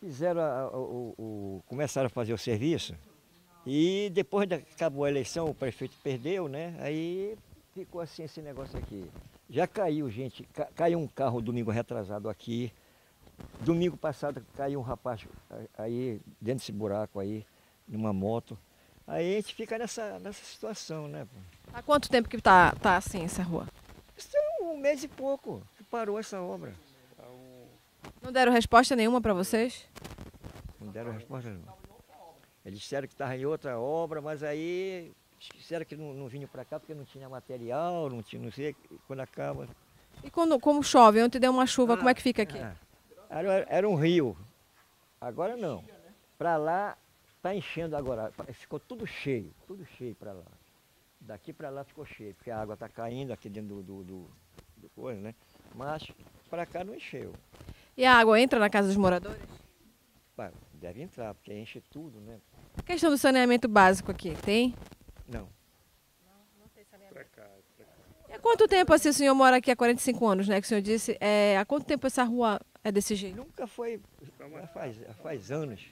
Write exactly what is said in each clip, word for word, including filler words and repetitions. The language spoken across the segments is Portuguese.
fizeram a, a, o, o, começaram a fazer o serviço e depois da, acabou a eleição, o prefeito perdeu, né? Aí ficou assim esse negócio aqui. Já caiu, gente, ca, caiu um carro domingo retrasado aqui. Domingo passado caiu um rapaz aí dentro desse buraco aí, numa moto. Aí a gente fica nessa, nessa situação, né? Há quanto tempo que tá, tá assim essa rua? Isso é um mês e pouco que parou essa obra. Não deram resposta nenhuma para vocês? Não deram resposta não. Eles disseram que estava em outra obra, mas aí disseram que não, não vinham para cá porque não tinha material, não tinha, não sei, quando acaba. E quando, como chove, ontem deu uma chuva, Ah, como é que fica aqui? Ah, era, era um rio. Agora não. Para lá está enchendo agora. Ficou tudo cheio, tudo cheio para lá. Daqui para lá ficou cheio, porque a água está caindo aqui dentro do, do, do, do coisa, né? Mas para cá não encheu. E a água entra na casa dos moradores? Pá, deve entrar, porque enche tudo, né? A questão do saneamento básico aqui, tem? Não. E há quanto tempo assim o senhor mora aqui há quarenta e cinco anos, né? Que o senhor disse, é, há quanto tempo essa rua é desse jeito? Nunca foi, faz, faz anos.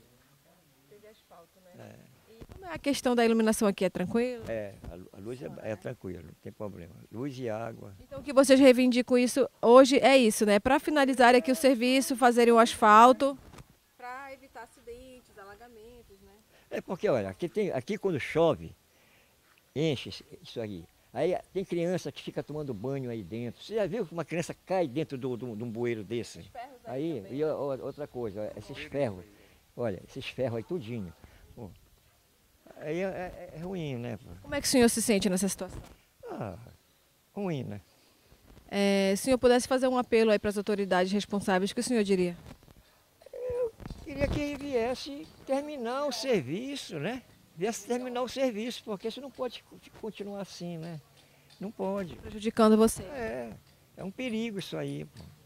E como é a questão da iluminação aqui, é tranquilo? É, a, a luz é, é tranquila, não tem problema. Luz e água. Então o que vocês reivindicam isso hoje é isso, né? Para finalizar aqui o serviço, fazerem o asfalto. Para evitar acidentes, alagamentos, né? É porque, olha, aqui, tem, aqui quando chove, enche isso aí. Aí tem criança que fica tomando banho aí dentro. Você já viu que uma criança cai dentro de do, do, do um bueiro desse? Aí, e outra coisa, esses ferros, olha, esses ferros aí tudinho. Pô, aí é, é, é ruim, né? Pô? Como é que o senhor se sente nessa situação? Ah, ruim, né? É, se o senhor pudesse fazer um apelo aí para as autoridades responsáveis, o que o senhor diria? Queria que viesse terminar o serviço, né? Viesse terminar o serviço, porque isso não pode continuar assim, né? Não pode. Prejudicando você. É, é um perigo isso aí, pô.